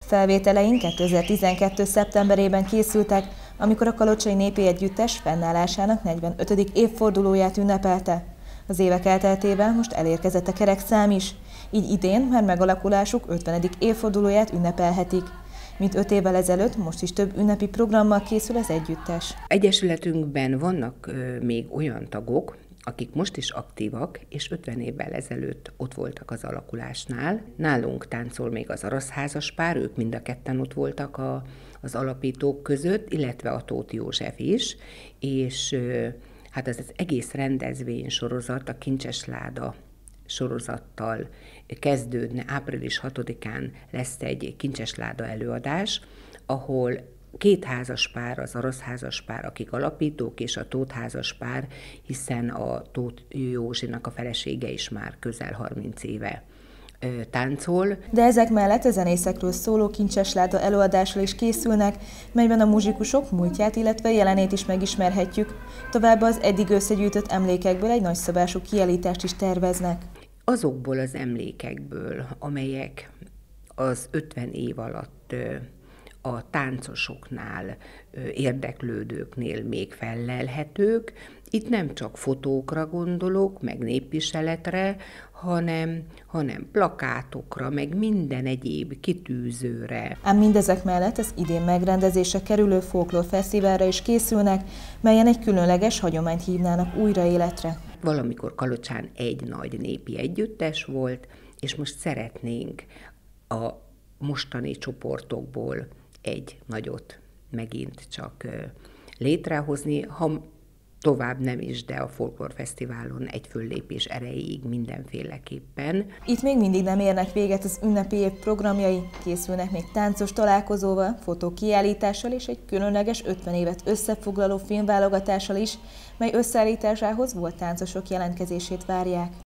Felvételeink 2012. szeptemberében készültek, amikor a Kalocsai Népi Együttes fennállásának 45. évfordulóját ünnepelte. Az évek elteltével most elérkezett a kerekszám is, így idén már megalakulásuk 50. évfordulóját ünnepelhetik. Mint 5 évvel ezelőtt, most is több ünnepi programmal készül az együttes. Egyesületünkben vannak még olyan tagok, akik most is aktívak, és 50 évvel ezelőtt ott voltak az alakulásnál. Nálunk táncol még az Araszházas pár, ők mind a ketten ott voltak az alapítók között, illetve a Tóth József is, és hát az egész rendezvény sorozat, a Kincses Láda sorozattal kezdődne. Április 6-án lesz egy Kincses Láda előadás, ahol 2 házaspár, az Araszházas pár, akik alapítók, és a Tóth házas pár, hiszen a Tóth Józsinak a felesége is már közel 30 éve táncol. De ezek mellett a zenészekről szóló Kincses Láda előadással is készülnek, melyben a muzsikusok múltját, illetve jelenét is megismerhetjük. Továbbá az eddig összegyűjtött emlékekből egy nagyszabású kiállítást is terveznek. Azokból az emlékekből, amelyek az 50 év alatt a táncosoknál, érdeklődőknél még fellelhetők. Itt nem csak fotókra gondolok, meg népviseletre, hanem plakátokra, meg minden egyéb kitűzőre. Ám mindezek mellett az idén megrendezésre kerülő folklórfesztiválra is készülnek, melyen egy különleges hagyományt hívnának újra életre. Valamikor Kalocsán egy nagy népi együttes volt, és most szeretnénk a mostani csoportokból egy nagyot megint csak létrehozni, ha tovább nem is, de a folklórfesztiválon egy föllépés erejéig mindenféleképpen. Itt még mindig nem érnek véget az ünnepi év programjai, készülnek még táncos találkozóval, fotókiállítással és egy különleges 50 évet összefoglaló filmválogatással is, mely összeállításához volt táncosok jelentkezését várják.